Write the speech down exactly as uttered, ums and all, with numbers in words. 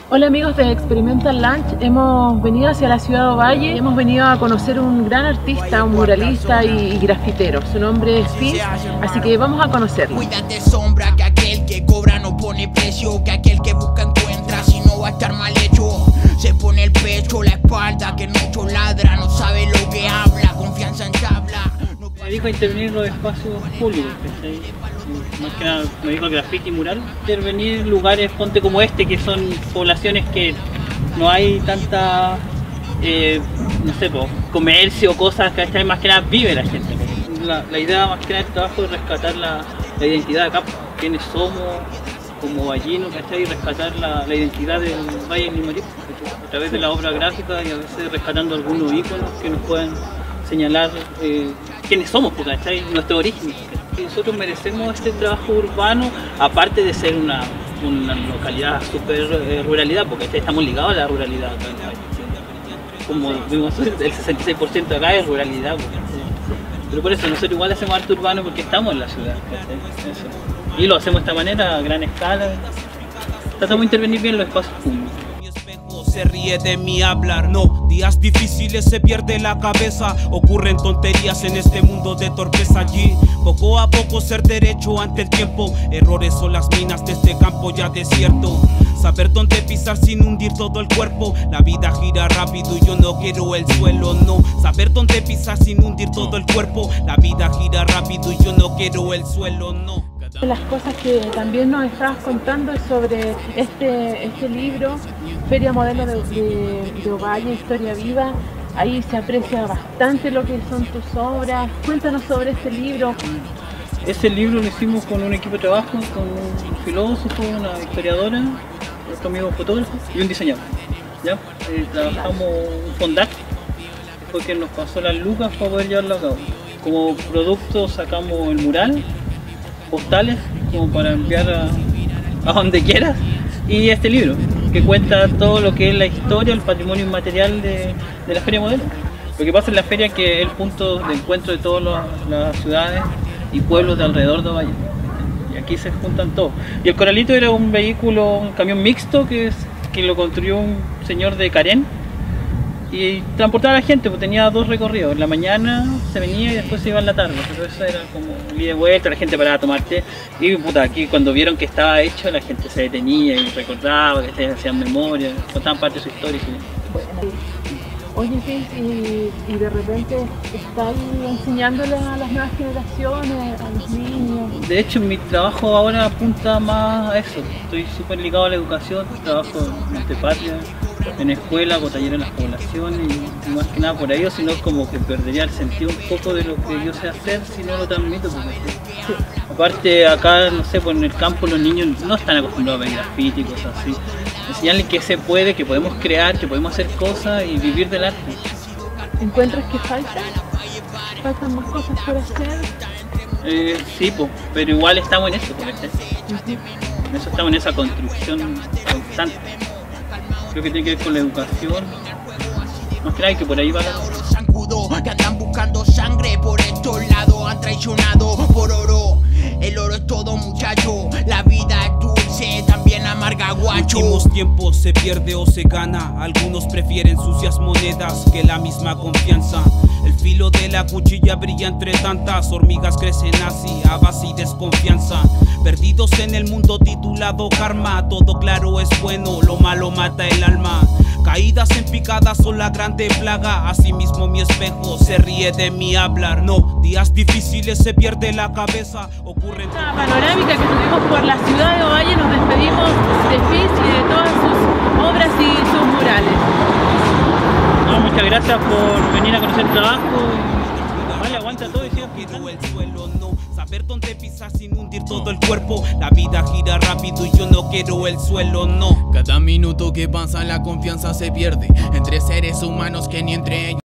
Hola amigos de Experimental Lunch, hemos venido hacia la ciudad de Ovalle y hemos venido a conocer un gran artista, un muralista y, y grafitero. Su nombre es Fizz, así que vamos a conocerlo. Cuídate sombra, que aquel que cobra no pone precio, que aquel que busca encuentra, si no va a estar mal hecho. Se pone el pecho, la espalda, que mucho ladra, no sabe lo que habla, confianza en tabla. Me dedico a intervenir en los espacios públicos, ¿sí? Más que nada me dedico al grafiti y mural. Intervenir en lugares, ponte como este, que son poblaciones que no hay tanta, eh, no sé, po, comercio, cosas, que más que nada vive la gente. La, la idea más que nada del trabajo es rescatar la, la identidad de acá, quiénes somos como vallinos, ¿cachai? Y rescatar la, la identidad del Valle del Limarí, a través de la obra gráfica y a veces rescatando algunos íconos que nos puedan señalar eh, quiénes somos, ¿cachai? Nuestro origen. Nosotros merecemos este trabajo urbano, aparte de ser una, una localidad súper eh, ruralidad, porque estamos ligados a la ruralidad. Como vimos, el sesenta y seis por ciento de acá es ruralidad. Pero por eso nosotros igual hacemos arte urbano porque estamos en la ciudad. Eso. Y lo hacemos de esta manera, a gran escala. Tratamos de intervenir bien en los espacios públicos. Se ríe de mi hablar, no, días difíciles se pierde la cabeza, ocurren tonterías en este mundo de torpeza allí, poco a poco ser derecho ante el tiempo, errores son las minas de este campo ya desierto, saber dónde pisar sin hundir todo el cuerpo, la vida gira rápido y yo no quiero el suelo, no, saber dónde pisar sin hundir todo el cuerpo, la vida gira rápido y yo no quiero el suelo, no. Las cosas que también nos estabas contando es sobre este, este libro, Feria Modelo de, de, de Ovalle, Historia Viva. Ahí se aprecia bastante lo que son tus obras. Cuéntanos sobre este libro. Ese libro lo hicimos con un equipo de trabajo, con un filósofo, una historiadora, otro amigo fotógrafo y un diseñador. ¿Ya? Eh, trabajamos un Fondac, que fue quien nos pasó las lucas para poder llevarlo a cabo. Como producto sacamos el mural, postales como para enviar a, a donde quieras, y este libro que cuenta todo lo que es la historia, el patrimonio inmaterial de, de la Feria Modelo. Lo que pasa en la feria es que es el punto de encuentro de todas las ciudades y pueblos de alrededor de Ovalle, y aquí se juntan todos. Y el Coralito era un vehículo, un camión mixto que, es, que lo construyó un señor de Carén y transportaba a la gente, pues tenía dos recorridos, en la mañana se venía y después se iba en la tarde, pero eso era como un ida y vuelta, la gente paraba a tomar té y puta, aquí cuando vieron que estaba hecho la gente se detenía y recordaba, que se hacían memoria, contaban parte de su historia. Bueno, oye, Fizz, y, y de repente estás enseñándole a las nuevas generaciones, a los niños. De hecho mi trabajo ahora apunta más a eso, estoy súper ligado a la educación, trabajo en Antepatria, en escuela, hago talleres en las poblaciones y más que nada por ello, sino como que perdería el sentido un poco de lo que yo sé hacer si no lo transmito. Porque, sí. Aparte acá, no sé, pues en el campo los niños no están acostumbrados a ver graffiti y cosas así. Enseñarles que se puede, que podemos crear, que podemos hacer cosas y vivir del arte. ¿Encuentras que falta? ¿Faltan más cosas por hacer? Eh, sí, pues, pero igual estamos en eso, por ejemplo. En eso estamos en esa construcción constante. Creo que tiene que ver con la educación, más que nada que por ahí va la cosa. Que andan buscando sangre por estos lados, han traicionado por oro. El oro es todo, muchacho, la vida es dulce, también amarga, guacho. Últimos tiempos se pierde o se gana, algunos prefieren sucias monedas que la misma confianza. El filo de la cuchilla brilla entre tantas hormigas, crecen así a base y desconfianza. Perdidos en el mundo titulado karma, todo claro es bueno, lo malo mata el alma. Caídas en picadas son la grande plaga, asimismo mi espejo se ríe de mi hablar. No, días difíciles se pierde la cabeza, ocurren... Esta panorámica que tuvimos por la ciudad de Ovalle, nos despedimos de Fizz y de todas sus obras y sus murales. No, muchas gracias por venir a conocer el trabajo. Vale, aguanta todo y sigue quiero el suelo, no. Saber dónde pisar sin hundir todo el cuerpo. La vida gira rápido y yo no quiero el suelo, no. Cada minuto que pasa la confianza se pierde entre seres humanos que ni entre ellos